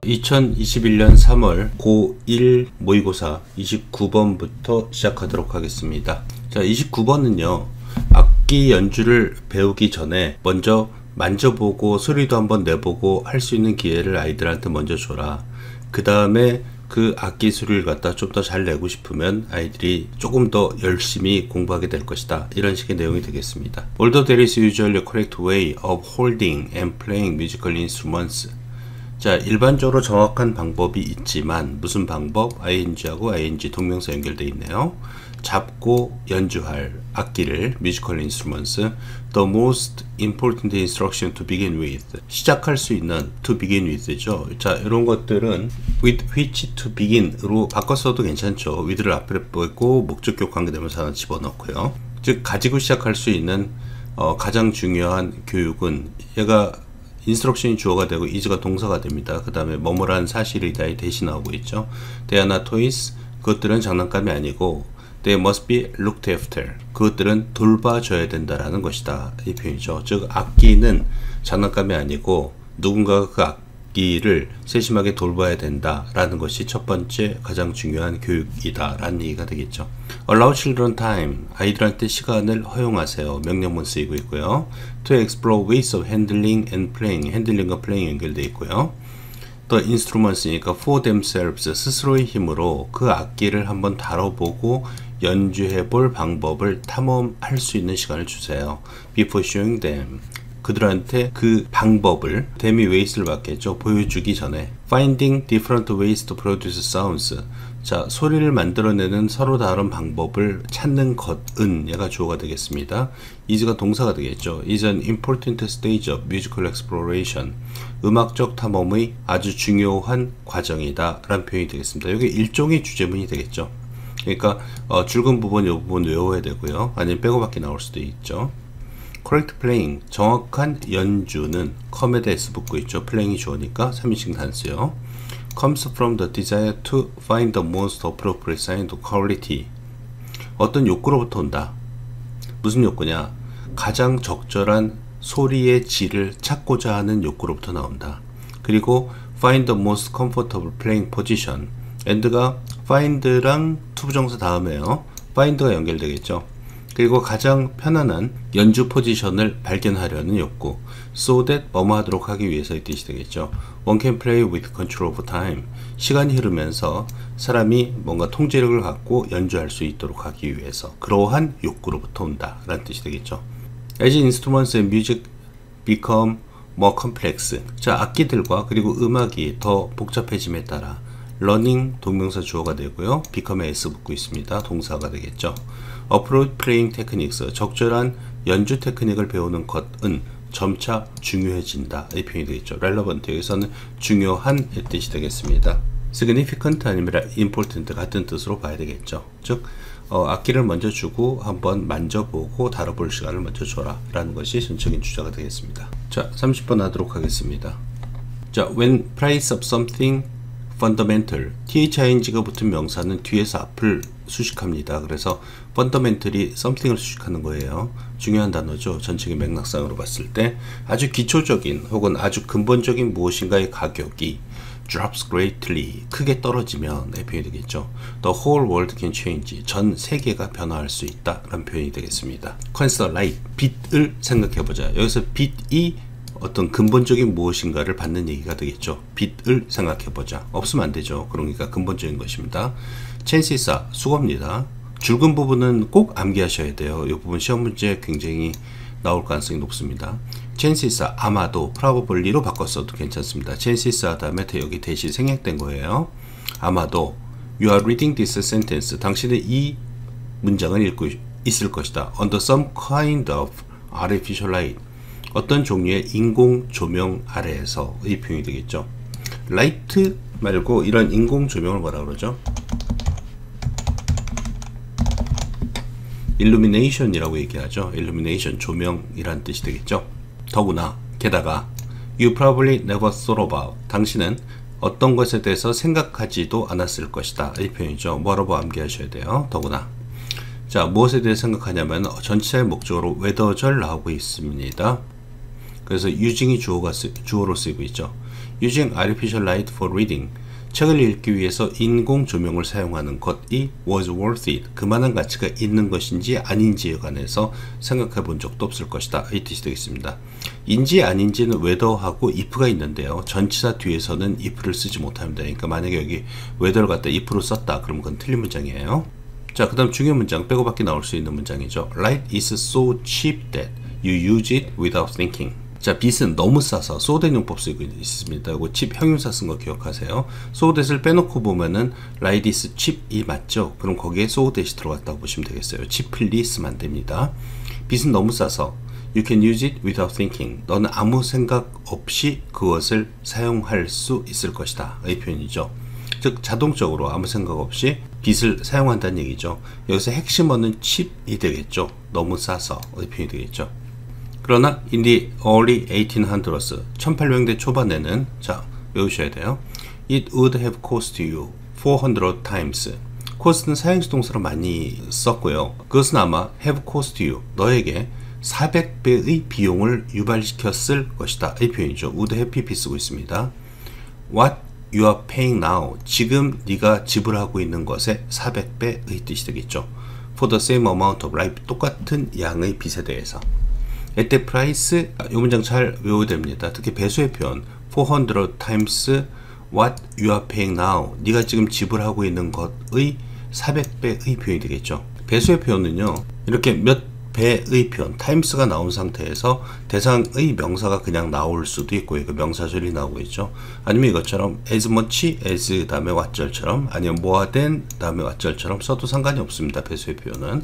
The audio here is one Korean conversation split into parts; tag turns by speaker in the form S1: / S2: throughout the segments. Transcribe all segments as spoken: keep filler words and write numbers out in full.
S1: 이천이십일 년 삼월 고일 모의고사 이십구 번부터 시작하도록 하겠습니다. 자, 이십구 번은요, 악기 연주를 배우기 전에 먼저 만져보고 소리도 한번 내보고 할 수 있는 기회를 아이들한테 먼저 줘라. 그 다음에 그 악기 소리를 갖다 좀 더 잘 내고 싶으면 아이들이 조금 더 열심히 공부하게 될 것이다. 이런 식의 내용이 되겠습니다. Although there is usually a correct way of holding and playing musical instruments. 자, 일반적으로 정확한 방법이 있지만 무슨 방법? ing하고 ing 동명사 연결되어 있네요. 잡고 연주할 악기를 musical instruments. The most important instruction to begin with. 시작할 수 있는 to begin with죠. 자, 이런 것들은 with which to begin으로 바꿨어도 괜찮죠. with를 앞에 빼고 목적격 관계대명사 하나 집어넣고요. 즉 가지고 시작할 수 있는 어, 가장 중요한 교육은 얘가 인스트럭션이 주어가 되고 is가 동사가 됩니다. 그 다음에 뭐뭐라는 사실이다에 대신 나오고 있죠. They are not toys. 그것들은 장난감이 아니고 They must be looked after. 그것들은 돌봐줘야 된다라는 것이다. 이 표현이죠. 즉 악기는 장난감이 아니고 누군가가 그 악기를 세심하게 돌봐야 된다라는 것이 첫 번째 가장 중요한 교육이다라는 얘기가 되겠죠. Allow children time. 아이들한테 시간을 허용하세요. 명령문 쓰이고 있고요. To explore ways of handling and playing. handling과 playing 연결되어 있고요. 또 instruments니까 for themselves. 스스로의 힘으로 그 악기를 한번 다뤄보고 연주해 볼 방법을 탐험할 수 있는 시간을 주세요. Before showing them. 그들한테 그 방법을 them이 ways를 받겠죠. 보여주기 전에. Finding different ways to produce sounds. 자, 소리를 만들어내는 서로 다른 방법을 찾는 것은 얘가 주어가 되겠습니다. is가 동사가 되겠죠. is an important stage of musical exploration. 음악적 탐험의 아주 중요한 과정이다 라는 표현이 되겠습니다. 여기 일종의 주제문이 되겠죠. 그러니까 어, 줄근 부분 이 부분 외워야 되고요. 아니면 빼고밖에 나올 수도 있죠. correct playing. 정확한 연주는 come에다 s 붙고 있죠. playing이 주어니까 삼인칭 단수요. comes from the desire to find the most appropriate sound quality. 어떤 욕구로부터 온다. 무슨 욕구냐? 가장 적절한 소리의 질을 찾고자 하는 욕구로부터 나온다. 그리고 find the most comfortable playing position. and가 find랑 투부정사 다음에요. find가 연결되겠죠. 그리고 가장 편안한 연주 포지션을 발견하려는 욕구. So that 뭐뭐 하도록 하기 위해서의 뜻이 되겠죠. One can play with control of time. 시간이 흐르면서 사람이 뭔가 통제력을 갖고 연주할 수 있도록 하기 위해서 그러한 욕구로부터 온다 라는 뜻이 되겠죠. As instruments and music become more complex. 자, 악기들과 그리고 음악이 더 복잡해짐에 따라 learning 동명사 주어가 되고요. become에 s 붙고 있습니다. 동사가 되겠죠. appropriate playing techniques. 적절한 연주 테크닉을 배우는 것은 점차 중요해진다. 이 표현이 되겠죠. relevant. 여기서는 중요한 뜻이 되겠습니다. significant 아니면 important 같은 뜻으로 봐야 되겠죠. 즉 어, 악기를 먼저 주고 한번 만져보고 다뤄볼 시간을 먼저 줘라 라는 것이 전적인 주제가 되겠습니다. 자, 삼십 번 하도록 하겠습니다. 자, when price of something fundamental. thing가 붙은 명사는 뒤에서 앞을 수식합니다. 그래서 fundamentally something을 수식하는 거예요. 중요한 단어죠. 전체적인 맥락상으로 봤을 때 아주 기초적인 혹은 아주 근본적인 무엇인가의 가격이 drops greatly. 크게 떨어지면 의 표현이 되겠죠. The whole world can change. 전 세계가 변화할 수 있다 라는 표현이 되겠습니다. consider light. 빛을 생각해보자. 여기서 빛이 어떤 근본적인 무엇인가를 받는 얘기가 되겠죠. 빛을 생각해보자. 없으면 안 되죠. 그러니까 근본적인 것입니다. chances are. 수고입니다. 줄근 부분은 꼭 암기하셔야 돼요. 이 부분 시험 문제 굉장히 나올 가능성이 높습니다. chances are. 아마도 probably로 바꿨어도 괜찮습니다. chances are 다음에 여기 대신 생략된 거예요. 아마도 you are reading this sentence. 당신은 이 문장을 읽고 있을 것이다. under some kind of artificial light. 어떤 종류의 인공 조명 아래에서 이 표현이 되겠죠. 라이트 말고 이런 인공 조명을 뭐라 그러죠? illumination이라고 얘기하죠. illumination 조명이란 뜻이 되겠죠. 더구나 게다가 you probably never thought about. 당신은 어떤 것에 대해서 생각하지도 않았을 것이다. 이 표현이죠. 뭐라고 암기하셔야 돼요. 더구나. 자, 무엇에 대해 생각하냐면 전체 목적으로 whether절 나오고 있습니다. 그래서 using이 주어가 쓰, 주어로 쓰이고 있죠. Using artificial light for reading. 책을 읽기 위해서 인공 조명을 사용하는 것이 was worth it. 그만한 가치가 있는 것인지 아닌지에 관해서 생각해 본 적도 없을 것이다. 이 뜻이 되겠습니다. 인지 아닌지는 whether하고 if가 있는데요. 전치사 뒤에서는 if를 쓰지 못합니다. 그러니까 만약에 여기 whether를 갖다 if로 썼다. 그럼 그건 틀린 문장이에요. 자, 그 다음 중요한 문장, 빼고밖에 나올 수 있는 문장이죠. Light is so cheap that you use it without thinking. 자, 빛은 너무 싸서 so that 용법 쓰고 있습니다. 이거 cheap 형용사 쓴 거 기억하세요. so that을 빼놓고 보면은 light is cheap이 맞죠? 그럼 거기에 so that이 들어갔다고 보시면 되겠어요. cheaply 쓰면 안 됩니다. 빛은 너무 싸서 you can use it without thinking. 너는 아무 생각 없이 그것을 사용할 수 있을 것이다. 이 표현이죠. 즉 자동적으로 아무 생각 없이 빛을 사용한다는 얘기죠. 여기서 핵심어는 cheap이 되겠죠. 너무 싸서 이 표현이 되겠죠. 그러나 in the early eighteen hundreds, 천팔백 년대 초반에는 자 외우셔야 돼요. It would have cost you four hundred times. cost는 사행시 동사로 많이 썼고요. 그것은 아마 have cost you, 너에게 사백 배의 비용을 유발시켰을 것이다. 이 표현이죠. would have pp 쓰고 있습니다. What you are paying now, 지금 네가 지불하고 있는 것의 사백 배의 뜻이 되겠죠. For the same amount of life, 똑같은 양의 빚에 대해서. At that price, 이 문장 잘 외워야 됩니다. 특히 배수의 표현 four hundred times what you are paying now, 네가 지금 지불하고 있는 것의 사백 배의 표현이 되겠죠. 배수의 표현은요, 이렇게 몇 배의 표현, times가 나온 상태에서 대상의 명사가 그냥 나올 수도 있고요. 그 명사절이 나오고 있죠. 아니면 이것처럼 as much as 다음에 what절처럼, 아니면 more than 다음에 what절처럼 써도 상관이 없습니다. 배수의 표현은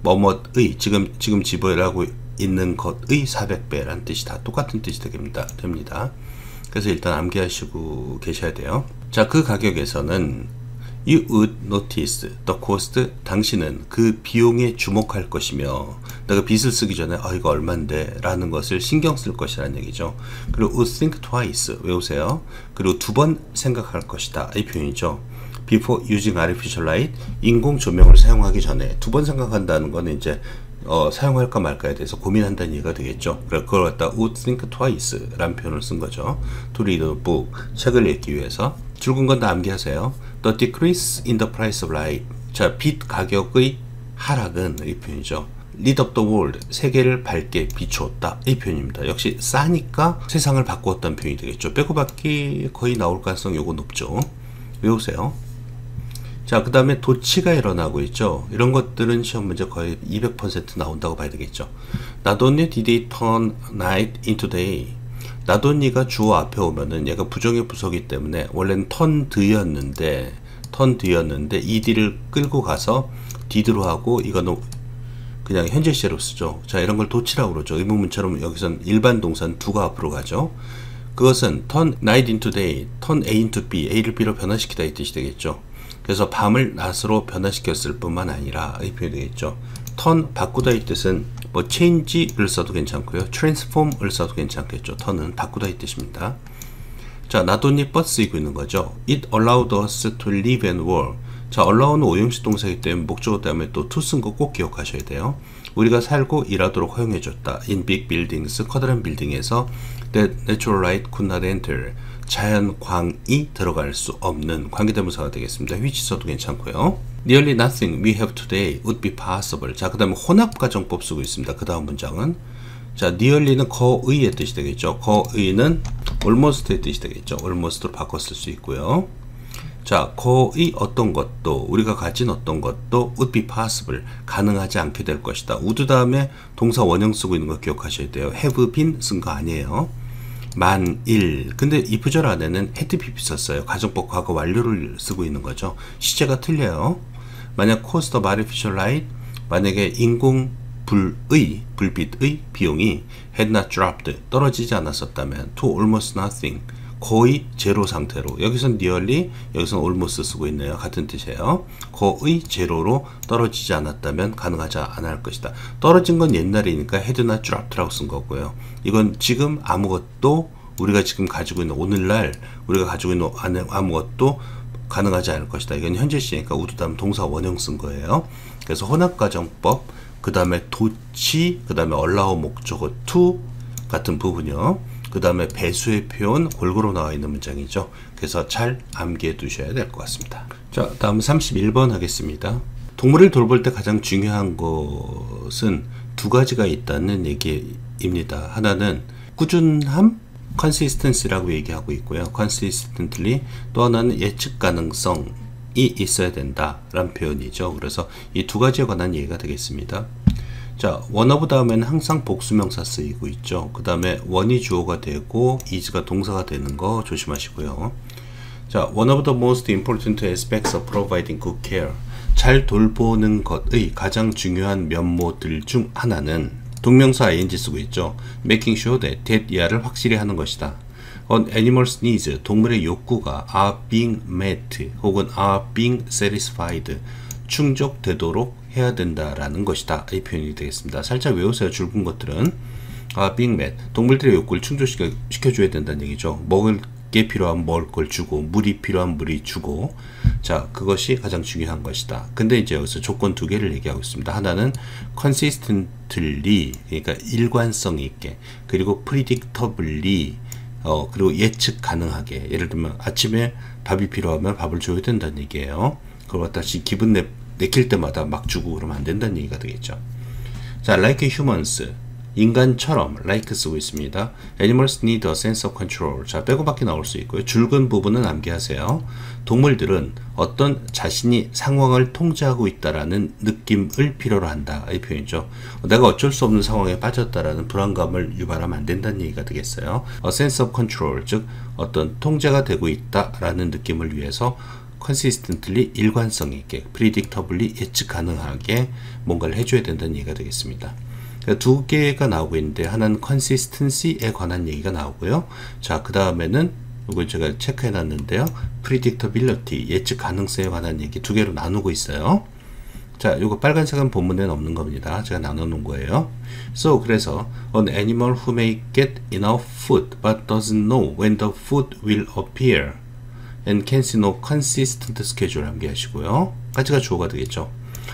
S1: 뭐뭐의, 지금 지금 지불하고 있는 것의 사백 배라는 뜻이 다 똑같은 뜻이 됩니다. 됩니다. 그래서 일단 암기하시고 계셔야 돼요. 자, 그 가격에서는 You would notice the cost. 당신은 그 비용에 주목할 것이며, 내가 빚을 쓰기 전에 아 이거 얼만데 라는 것을 신경 쓸 것이라는 얘기죠. 그리고 would think twice 외우세요. 그리고 두 번 생각할 것이다. 이 표현이죠. Before using artificial light, 인공 조명을 사용하기 전에 두 번 생각한다는 거는 이제 어, 사용할까 말까에 대해서 고민한다는 얘기가 되겠죠. 그래서 그걸 갖다 would think twice 라는 표현을 쓴 거죠. To read a book, 책을 읽기 위해서. 줄근 건 다 암기하세요. The decrease in the price of light. 자, 빛 가격의 하락은 이 표현이죠. Lit up the world, 세계를 밝게 비추었다. 이 표현입니다. 역시 싸니까 세상을 바꾸었다는 표현이 되겠죠. 빼고받기 거의 나올 가능성이 요거 높죠. 외우세요. 자, 그 다음에 도치가 일어나고 있죠. 이런 것들은 시험 문제 거의 이백 퍼센트 나온다고 봐야 되겠죠. Not only did they turn night into day. not only가 주어 앞에 오면은 얘가 부정의 부서기 때문에 원래는 turned였는데 turned였는데 ed를 끌고 가서 did로 하고 이거는 그냥 현재 시제로 쓰죠. 자, 이런 걸 도치라고 그러죠. 의문문처럼 여기선 일반 동사는 do가 앞으로 가죠. 그것은 turn night into day, turn A into B, A를 B로 변화시키다 이 뜻이 되겠죠. 그래서 밤을 낮으로 변화시켰을 뿐만 아니라 이 표현이 되겠죠. turn 바꾸다 이 뜻은 뭐 change를 써도 괜찮고요. transform을 써도 괜찮겠죠. turn은 바꾸다 이 뜻입니다. 자, not only but 쓰이고 있는 거죠. It allowed us to live and work. 자, allow는 오형식 동사이기 때문에 목적어 다음에 또 to 쓴 거 꼭 기억하셔야 돼요. 우리가 살고 일하도록 허용해줬다. In big buildings, 커다란 빌딩에서 that natural light could not enter. 자연광이 들어갈 수 없는 관계대명사가 되겠습니다. which 써도 괜찮고요. Nearly nothing we have today would be possible. 자, 그 다음에 혼합가정법 쓰고 있습니다. 그 다음 문장은 자, nearly는 거의의 뜻이 되겠죠. 거의는 almost의 뜻이 되겠죠. almost로 바꿔 쓸 수 있고요. 자, 거의 어떤 것도, 우리가 가진 어떤 것도 would be possible, 가능하지 않게 될 것이다. would 다음에 동사 원형 쓰고 있는 거 기억하셔야 돼요. have been 쓴 거 아니에요. 만일. 근데 이 부절 안에는 had pp 썼어요. 가정법 과거 완료를 쓰고 있는 거죠. 시제가 틀려요. 만약 cost of artificial light, 만약에 인공 불의, 불빛의 비용이 had not dropped, 떨어지지 않았었다면 to almost nothing, 거의 제로 상태로, 여기선 nearly, 여기선 almost 쓰고 있네요. 같은 뜻이에요. 거의 제로로 떨어지지 않았다면 가능하지 않을 것이다. 떨어진 건 옛날이니까 had not dropped라고 쓴 거고요. 이건 지금 아무것도, 우리가 지금 가지고 있는, 오늘날 우리가 가지고 있는 아무것도 가능하지 않을 것이다. 이건 현재 시니까 would 다음 동사 원형 쓴 거예요. 그래서 혼합가정법, 그 다음에 도치, 그 다음에 allow 목적어 to 같은 부분이요. 그 다음에 배수의 표현 골고루 나와 있는 문장이죠. 그래서 잘 암기해 두셔야 될 것 같습니다. 자, 다음 삼십일 번 하겠습니다. 동물을 돌볼 때 가장 중요한 것은 두 가지가 있다는 얘기입니다. 하나는 꾸준함, consistency라고 얘기하고 있고요. consistently. 또 하나는 예측 가능성이 있어야 된다라는 표현이죠. 그래서 이 두 가지에 관한 얘기가 되겠습니다. 자, one of 다음에는 항상 복수명사 쓰이고 있죠. 그 다음에 one이 주어가 되고 is가 동사가 되는 거 조심하시고요. 자, one of the most important aspects of providing good care. 잘 돌보는 것의 가장 중요한 면모들 중 하나는 동명사 ing 쓰고 있죠. making sure that that 이하를 확실히 하는 것이다. On animals' needs, 동물의 욕구가 are being met 혹은 are being satisfied, 충족되도록 해야 된다라는 것이다. 이 표현이 되겠습니다. 살짝 외우세요. 줄은 것들은 are being met, 동물들의 욕구를 충족시켜 시켜줘야 된다는 얘기죠. 먹을 게 필요한 먹을 걸 주고, 물이 필요한 물이 주고, 자, 그것이 가장 중요한 것이다. 근데 이제 여기서 조건 두 개를 얘기하고 있습니다. 하나는 consistently, 그러니까 일관성 있게, 그리고 predictably, 어, 그리고 예측 가능하게. 예를 들면 아침에 밥이 필요하면 밥을 줘야 된다는 얘기예요. 그걸 다시 기분 내, 내킬 때마다 막 주고 그러면 안 된다는 얘기가 되겠죠. 자, like humans, 인간처럼 like 쓰고 있습니다. Animals need a sense of control. 자, 빼고밖에 나올 수 있고요. 줄근 부분은 암기하세요. 동물들은 어떤 자신이 상황을 통제하고 있다라는 느낌을 필요로 한다. 이 표현이죠. 내가 어쩔 수 없는 상황에 빠졌다라는 불안감을 유발하면 안 된다는 얘기가 되겠어요. A sense of control, 즉 어떤 통제가 되고 있다라는 느낌을 위해서 consistently, 일관성 있게, predictably, 예측 가능하게 뭔가를 해줘야 된다는 얘기가 되겠습니다. 두 개가 나오고 있는데 하나는 consistency에 관한 얘기가 나오고요. 자, 그 다음에는 이거 제가 체크해 놨는데요. predictability, 예측 가능성에 관한 얘기 두 개로 나누고 있어요. 자, 이거 빨간색은 본문에는 없는 겁니다. 제가 나눠 놓은 거예요. So, 그래서 an animal who may get enough food but doesn't know when the food will appear and can see no consistent schedule 암기하시고요. 까지가 주어가 되겠죠.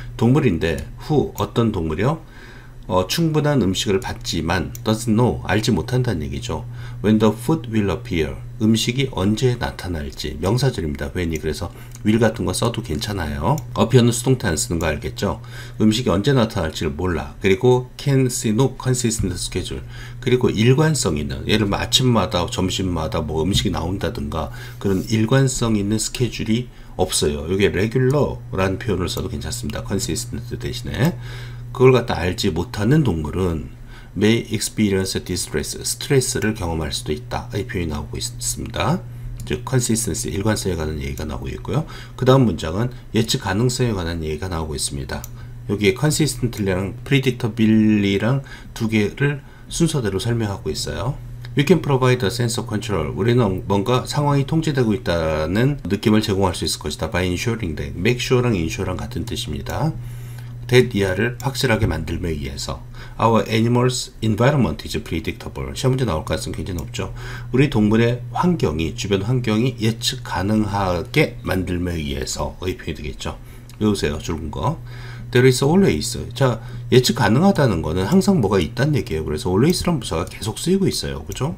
S1: 동물인데 who, 어떤 동물이요? 어, 충분한 음식을 받지만 doesn't know, 알지 못한다는 얘기죠. When the food will appear, 음식이 언제 나타날지. 명사절입니다. when이. 그래서 will 같은 거 써도 괜찮아요. appear는 수동태 안 쓰는 거 알겠죠? 음식이 언제 나타날지를 몰라. 그리고 can see no consistent schedule, 그리고 일관성 있는, 예를 들면 아침마다 점심마다 뭐 음식이 나온다든가 그런 일관성 있는 스케줄이 없어요. 이게 regular라는 표현을 써도 괜찮습니다. consistent 대신에. 그걸 갖다 알지 못하는 동물은 may experience distress, 스트레스를 경험할 수도 있다. 이 표현이 나오고 있습니다. 즉 consistency, 일관성에 관한 얘기가 나오고 있고요. 그 다음 문장은 예측 가능성에 관한 얘기가 나오고 있습니다. 여기에 consistently랑 predictably랑 두 개를 순서대로 설명하고 있어요. We can provide a sense of control. 우리는 뭔가 상황이 통제되고 있다는 느낌을 제공할 수 있을 것이다. By ensuring that. make sure랑 ensure랑 같은 뜻입니다. that 이하를 확실하게 만들기 위해서. Our animals environment is predictable. 시험 문제 나올 가능성이 굉장히 높죠. 우리 동물의 환경이, 주변 환경이 예측 가능하게 만들기 위해서 의 표현이 되겠죠. 외우세요. 줄은 거. There is always. 자, 예측 가능하다는 거는 항상 뭐가 있다는 얘기예요. 그래서 always라는 부사가 계속 쓰이고 있어요. 그죠?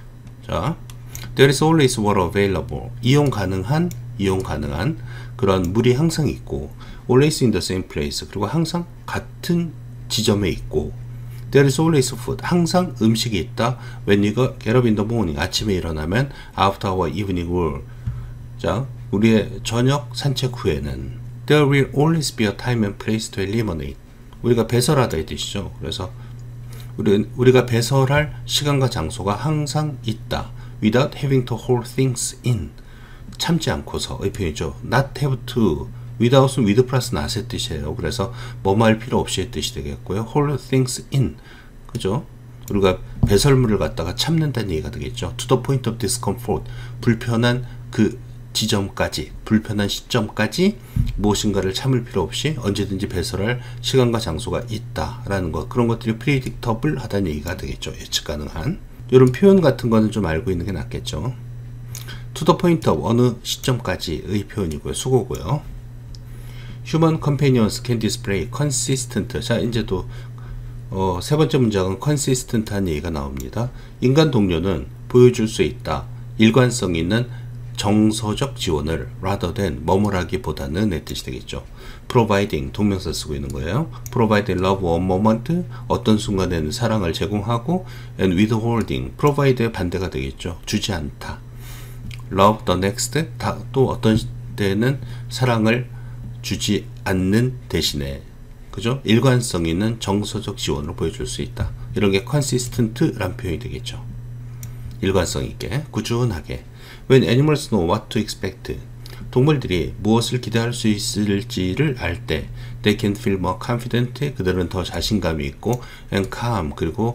S1: 자, there is always water available. 이용 가능한, 이용 가능한 그런 물이 항상 있고, always in the same place. 그리고 항상 같은 지점에 있고, there is always food. 항상 음식이 있다. when you get up in the morning. 아침에 일어나면 after our evening walk. 자, 우리의 저녁 산책 후에는 there will always be a time and place to eliminate. 우리가 배설하다 이 뜻이죠. 그래서 우리, 우리가 배설할 시간과 장소가 항상 있다. without having to hold things in. 참지 않고서의 표현이죠. not have to. without은 with 플러스 not의 뜻이에요. 그래서 뭐뭐 할 필요 없이의 뜻이 되겠고요. hold things in. 그죠? 우리가 배설물을 갖다가 참는다는 얘기가 되겠죠. to the point of discomfort. 불편한 그 지점까지, 불편한 시점까지 무엇인가를 참을 필요 없이 언제든지 배설할 시간과 장소가 있다라는 것. 그런 것들이 predictable 하다는 얘기가 되겠죠. 예측 가능한. 이런 표현 같은 거는 좀 알고 있는 게 낫겠죠. to the point of, 어느 시점까지의 표현이고요. 수고고요. Human companions can display consistent. 자, 이제 또 어, 세 번째 문장은 consistent한 얘기가 나옵니다. 인간 동료는 보여줄 수 있다. 일관성 있는 정서적 지원을 rather than 뭐뭐라기보다는 의 뜻이 되겠죠. providing 동명사 쓰고 있는 거예요. providing love one moment 어떤 순간에는 사랑을 제공하고 and withholding provide의 반대가 되겠죠. 주지 않다. love the next 다, 또 어떤 때는 사랑을 주지 않는 대신에 그죠? 일관성 있는 정서적 지원을 보여줄 수 있다. 이런 게 consistent란 표현이 되겠죠. 일관성 있게 꾸준하게. When animals know what to expect 동물들이 무엇을 기대할 수 있을지를 알 때 they can feel more confident 그들은 더 자신감이 있고 and calm 그리고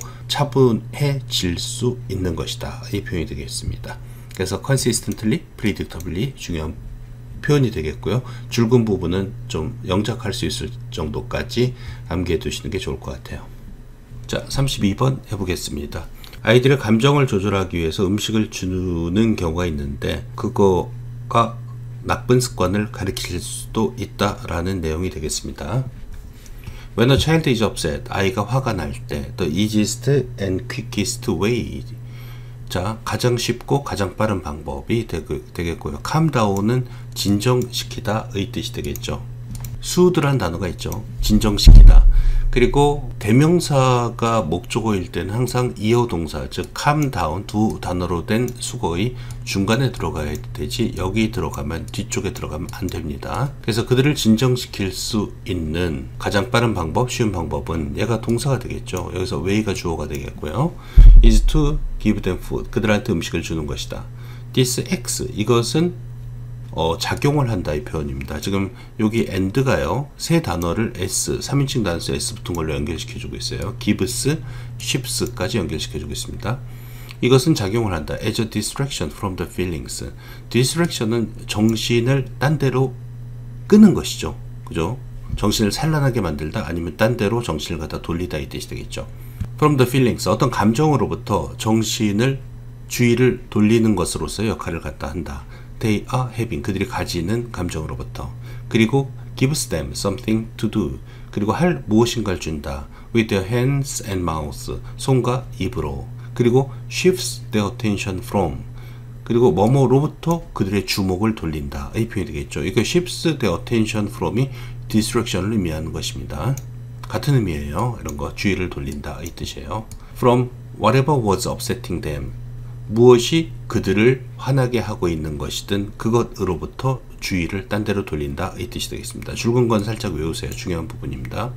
S1: 차분해질 수 있는 것이다. 이 표현이 되겠습니다. 그래서 consistently, predictably 중요한 표현이 되겠고요. 줄근 부분은 좀 영작할 수 있을 정도까지 암기해 두시는 게 좋을 것 같아요. 자, 삼십이 번 해보겠습니다. 아이들의 감정을 조절하기 위해서 음식을 주는 경우가 있는데 그거가 나쁜 습관을 가리킬 수도 있다라는 내용이 되겠습니다. When a child is upset, 아이가 화가 날 때 the easiest and quickest way 자, 가장 쉽고 가장 빠른 방법이 되겠고요. calm down은 진정시키다 의 뜻이 되겠죠. soothe란 단어가 있죠. 진정시키다. 그리고 대명사가 목적어일 때는 항상 이어 동사, 즉 calm down 두 단어로 된 수거의 중간에 들어가야 되지 여기 들어가면 뒤쪽에 들어가면 안 됩니다. 그래서 그들을 진정시킬 수 있는 가장 빠른 방법, 쉬운 방법은 얘가 동사가 되겠죠. 여기서 way가 주어가 되겠고요. is to give them food. 그들한테 음식을 주는 것이다. this acts. 이것은 어, 작용을 한다 이 표현입니다. 지금 여기 and가요. 세 단어를 s, 삼 인칭 단수 s 붙은 걸로 연결시켜주고 있어요. gives, ships까지 연결시켜주고 있습니다. 이것은 작용을 한다. as a distraction from the feelings. distraction은 정신을 딴 데로 끄는 것이죠. 그죠? 정신을 산란하게 만들다 아니면 딴 데로 정신을 갖다 돌리다 이 뜻이 되겠죠. from the feelings. 어떤 감정으로부터 정신을 주의를 돌리는 것으로서 역할을 갖다 한다. They are having 그들이 가지는 감정으로부터 그리고 gives them something to do 그리고 할 무엇인가를 준다 with their hands and mouths 손과 입으로 그리고 shifts their attention from 그리고 뭐뭐로부터 그들의 주목을 돌린다 이 표현이 되겠죠. 이거 shifts their attention from이 distraction을 의미하는 것입니다. 같은 의미예요. 이런 거 주의를 돌린다 이 뜻이에요. From whatever was upsetting them 무엇이 그들을 화나게 하고 있는 것이든 그것으로부터 주의를 딴 데로 돌린다 이 뜻이 되겠습니다. 줄근 건 살짝 외우세요. 중요한 부분입니다.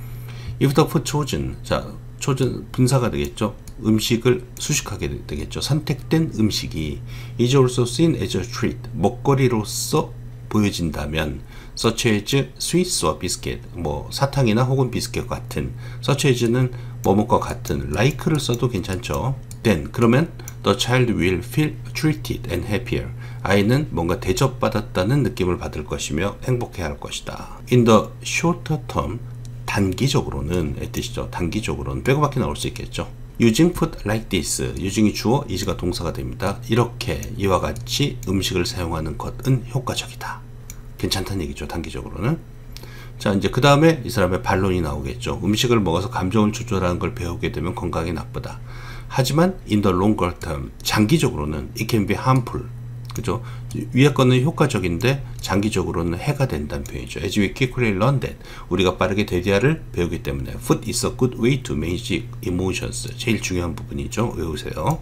S1: If the food chosen 자 chosen 분사가 되겠죠. 음식을 수식하게 되겠죠. 선택된 음식이 is also seen as a treat 먹거리로서 보여진다면 such as sweets or biscuit 뭐 사탕이나 혹은 비스켓과 같은 such as는 뭐뭐과 같은 like를 써도 괜찮죠. then 그러면 the child will feel treated and happier. 아이는 뭔가 대접받았다는 느낌을 받을 것이며 행복해할 것이다. In the shorter term, 단기적으로는 의 뜻이죠. 단기적으로는 빼고밖에 나올 수 있겠죠. Using food like this, using이 주어, is가 동사가 됩니다. 이렇게 이와 같이 음식을 사용하는 것은 효과적이다. 괜찮다는 얘기죠. 단기적으로는. 자, 이제 그 다음에 이 사람의 반론이 나오겠죠. 음식을 먹어서 감정을 조절하는 걸 배우게 되면 건강에 나쁘다. 하지만 in the longer term 장기적으로는 it can be harmful 그죠? 위에 거는 효과적인데 장기적으로는 해가 된다는 표현이죠. As we quickly learn that 우리가 빠르게 대디아를 배우기 때문에 food is a good way to manage emotions 제일 중요한 부분이죠. 외우세요.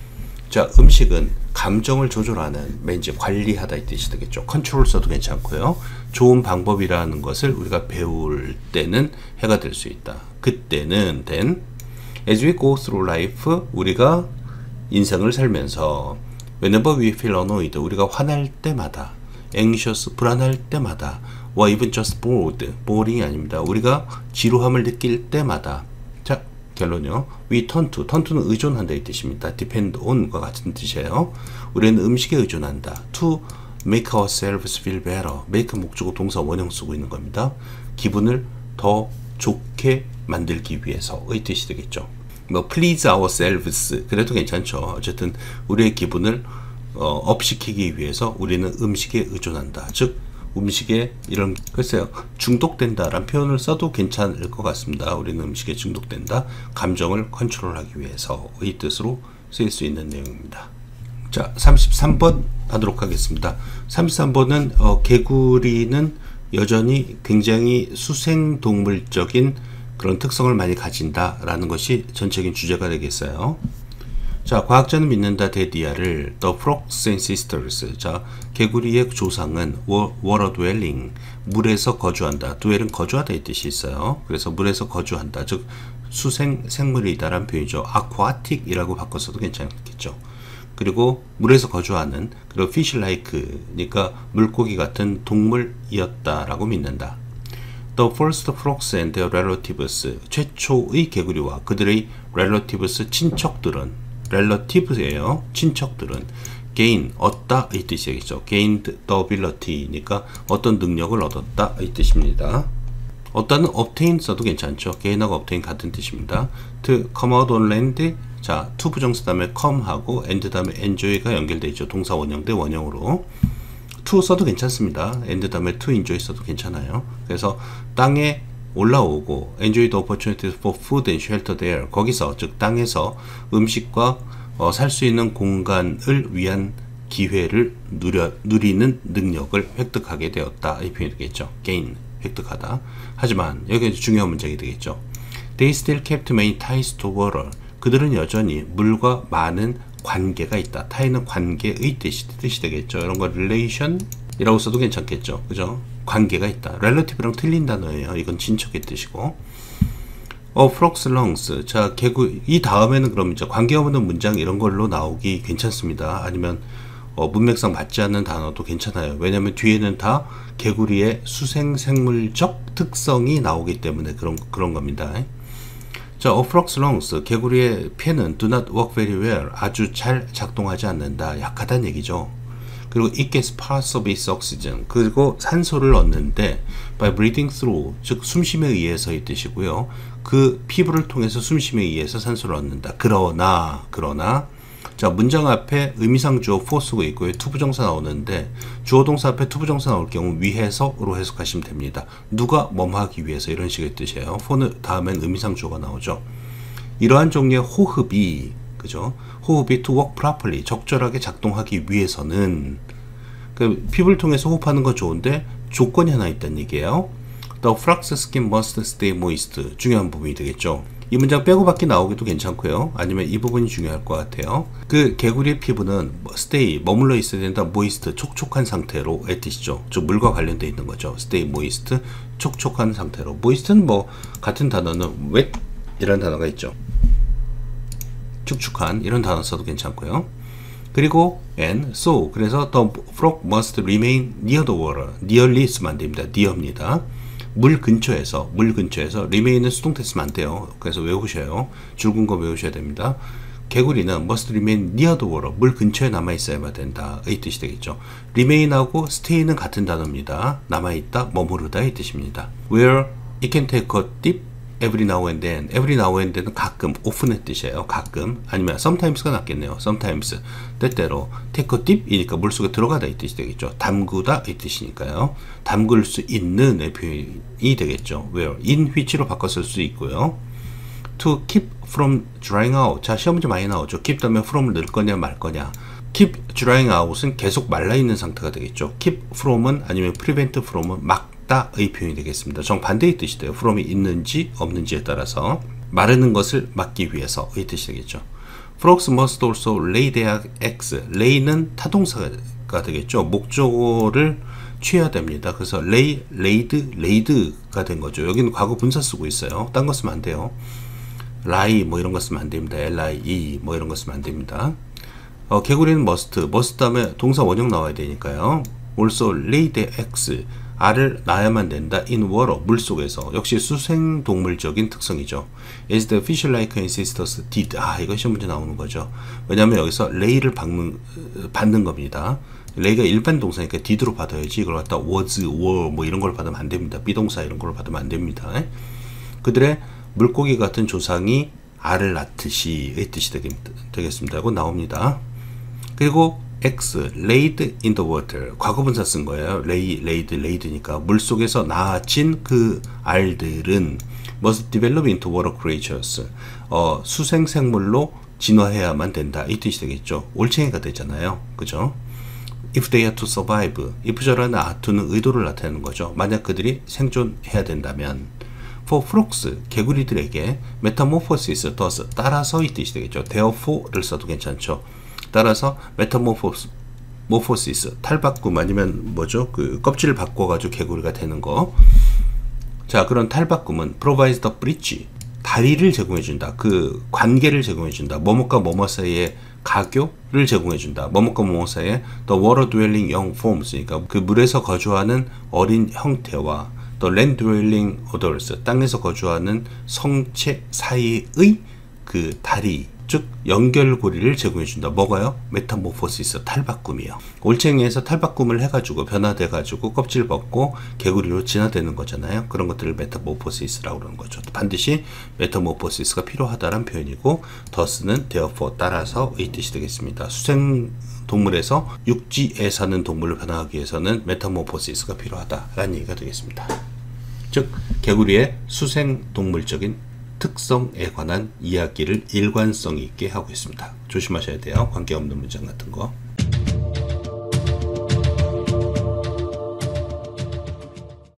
S1: 자, 음식은 감정을 조절하는 매니지 관리하다 이 뜻이 되겠죠. 컨트롤 써도 괜찮고요. 좋은 방법이라는 것을 우리가 배울 때는 해가 될 수 있다. 그때는 then as we go through life 우리가 인생을 살면서 whenever we feel annoyed 우리가 화날 때마다 anxious 불안할 때마다 or even just bored boring이 아닙니다. 우리가 지루함을 느낄 때마다 자 결론요. we turn to turn to는 의존한다 이 뜻입니다. depend on과 같은 뜻이에요. 우리는 음식에 의존한다. to make ourselves feel better make 목적어 동사 원형 쓰고 있는 겁니다. 기분을 더 좋게 만들기 위해서의 뜻이 되겠죠. 뭐 please ourselves 그래도 괜찮죠. 어쨌든 우리의 기분을 어, 업시키기 위해서 우리는 음식에 의존한다. 즉 음식에 이런, 글쎄요, 중독된다 라는 표현을 써도 괜찮을 것 같습니다. 우리는 음식에 중독된다, 감정을 컨트롤하기 위해서의 뜻으로 쓰일 수 있는 내용입니다. 자, 삼십삼 번 하도록 하겠습니다. 삼십삼 번은 어, 개구리는 여전히 굉장히 수생동물적인 그런 특성을 많이 가진다 라는 것이 전체적인 주제가 되겠어요. 자, 과학자는 믿는다 데디아를 The Frogs and Sisters. 자, 개구리의 조상은 water dwelling, 물에서 거주한다. dwell은 거주하다 이 뜻이 있어요. 그래서 물에서 거주한다, 즉 수생 생물이다 라는 표현이죠. aquatic 이라고 바꿔서도 괜찮겠죠. 그리고 물에서 거주하는, 그리고 fish like, 그러니까 물고기 같은 동물이었다 라고 믿는다. The first frogs and their relatives, 최초의 개구리와 그들의 relatives, 친척들은, relative예요. 친척들은 gain, 얻다 이 뜻이겠죠. gained the ability니까 어떤 능력을 얻었다 이 뜻입니다. 얻다는 obtain 써도 괜찮죠. gain하고 obtain 같은 뜻입니다. to come out on land, 자, to 부정사 다음에 come 하고 and 다음에 enjoy가 연결되어 있죠. 동사 원형 대 원형으로. to 써도 괜찮습니다. and 다음에 to enjoy 써도 괜찮아요. 그래서 땅에 올라오고 enjoy the opportunities for food and shelter there, 거기서 즉 땅에서 음식과 어, 살 수 있는 공간을 위한 기회를 누려, 누리는 능력을 획득하게 되었다 이 표현이 되겠죠. gain, 획득하다. 하지만 여기 중요한 문장이 되겠죠. They still kept many ties to water, 그들은 여전히 물과 많은 관계가 있다. tie는 관계의 뜻이, 뜻이 되겠죠. 이런 거 relation 이라고 써도 괜찮겠죠. 그죠? 관계가 있다. relative랑 틀린 단어예요. 이건 친척의 뜻이고. 어, frogs lungs. 자, 개구, 이 다음에는 그럼 이제 관계없는 문장 이런 걸로 나오기 괜찮습니다. 아니면 어, 문맥상 맞지 않는 단어도 괜찮아요. 왜냐면 뒤에는 다 개구리의 수생생물적 특성이 나오기 때문에 그런, 그런 겁니다. 자, a frog's lungs, 개구리의 폐는 do not work very well, 아주 잘 작동하지 않는다, 약하다는 얘기죠. 그리고 it gets parts of its oxygen, 그리고 산소를 얻는데 by breathing through, 즉 숨쉼에 의해서의 뜻이고요. 그 피부를 통해서 숨쉼에 의해서 산소를 얻는다. 그러나 그러나 자, 문장 앞에 의미상 주어 for 쓰고 있고요. 투부정사 나오는데 주어 동사 앞에 투부정사 나올 경우 위해서로 해석하시면 됩니다. 누가 뭐뭐 하기 위해서, 이런 식의 뜻이에요. for는 다음엔 의미상 주어가 나오죠. 이러한 종류의 호흡이, 그죠? 호흡이 to work properly, 적절하게 작동하기 위해서는, 그 피부를 통해서 호흡하는 건 좋은데 조건이 하나 있다는 얘기예요. The frog's skin must stay moist, 중요한 부분이 되겠죠. 이 문장 빼고 밖에 나오기도 괜찮고요. 아니면 이 부분이 중요할 것 같아요. 그 개구리의 피부는 stay, 머물러 있어야 된다, moist, 촉촉한 상태로의 뜻이죠. 즉 물과 관련되어 있는 거죠. stay moist, 촉촉한 상태로. moist는 뭐 같은 단어는 wet 이런 단어가 있죠. 축축한 이런 단어 써도 괜찮고요. 그리고 and so, 그래서 the frog must remain near the water, nearly 쓰면 안 됩니다. near입니다. 물 근처에서, 물 근처에서, remain은 수동태 쓰면 안 돼요. 그래서 외우셔요. 줄근 거 외우셔야 됩니다. 개구리는 must remain near the water, 물 근처에 남아있어야만 된다 이 뜻이 되겠죠. remain하고 stay는 같은 단어입니다. 남아있다, 머무르다 이 뜻입니다. where it can take a dip every now and then, every now and then은 가끔, often의 뜻이에요. 가끔, 아니면 sometimes가 낫겠네요. sometimes, 때때로. take a dip 이니까 물속에 들어가다 이 뜻이 되겠죠. 담그다 이 뜻이니까요. 담글 수 있는 의 표현이 되겠죠. where, in which로 바꿔 쓸 수 있고요. to keep from drying out. 자, 시험 문제 많이 나오죠. keep 다음에 from을 넣을 거냐 말 거냐. keep drying out은 계속 말라있는 상태가 되겠죠. keep from은, 아니면 prevent from은 막 의 표현이 되겠습니다. 정반대의 뜻이 돼요. from이 있는지 없는지에 따라서. 마르는 것을 막기 위해서의 뜻이 되겠죠. frogs must also lay their eggs. lay는 타동사가 되겠죠. 목적어를 취해야 됩니다. 그래서 lay, laid, laid가 된 거죠. 여기는 과거 분사 쓰고 있어요. 딴 거 쓰면 안 돼요. lie 뭐 이런 거 쓰면 안 됩니다. lie 뭐 이런 거 쓰면 안 됩니다. 어, 개구리는 must, must 다음에 동사 원형 나와야 되니까요. also lay their eggs, 알을 낳아야만 된다. in water, 물속에서. 역시 수생동물적인 특성이죠. as the fish like ancestors did. 아, 이거 시험 문제 나오는 거죠. 왜냐하면 여기서 lay를 받는, 받는 겁니다. lay가 일반 동사니까 did로 받아야지 이걸 갖다 was, were 뭐 이런 걸 받으면 안 됩니다. 비동사 이런 걸 받으면 안 됩니다. 그들의 물고기 같은 조상이 알을 낳듯이 의 뜻이 되겠, 되겠습니다. 하고 나옵니다. 그리고 X laid in the water. 과거분사 쓴 거예요. lay, laid, laid니까 물속에서 나아진 그 알들은 must develop into water creatures. 어, 수생생물로 진화해야만 된다. 이 뜻이 되겠죠. 올챙이가 되잖아요. 그죠? If they are to survive. if저라는 are-to는 의도를 나타내는 거죠. 만약 그들이 생존해야 된다면. For frogs, 개구리들에게 metamorphosis, thus, 따라서 이 뜻이 되겠죠. therefore를 써도 괜찮죠. 따라서 metamorphosis, 탈바꿈 아니면 뭐죠? 그 껍질을 바꿔가지고 개구리가 되는 거. 자, 그런 탈바꿈은 provides the bridge, 다리를 제공해준다. 그 관계를 제공해준다. 뭐뭐과 뭐뭐 사이의 가교를 제공해준다. 뭐뭐과 뭐뭐 사이의 the water dwelling young forms, 그러니까 그 물에서 거주하는 어린 형태와 the land dwelling adults, 땅에서 거주하는 성체 사이의 그 다리, 즉 연결고리를 제공해준다. 뭐가요? 메타모포시스, 탈바꿈이요. 올챙이에서 탈바꿈을 해가지고 변화돼가지고 껍질 벗고 개구리로 진화되는 거잖아요. 그런 것들을 메타모포시스라고 그러는 거죠. 반드시 메타모포시스가 필요하다는 표현이고, 더스는 therefore, 따라서 의 뜻이 되겠습니다. 수생 동물에서 육지에 사는 동물을 변화하기 위해서는 메타모포시스가 필요하다라는 얘기가 되겠습니다. 즉 개구리의 수생 동물적인 특성에 관한 이야기를 일관성 있게 하고 있습니다. 조심하셔야 돼요. 관계없는 문장 같은 거.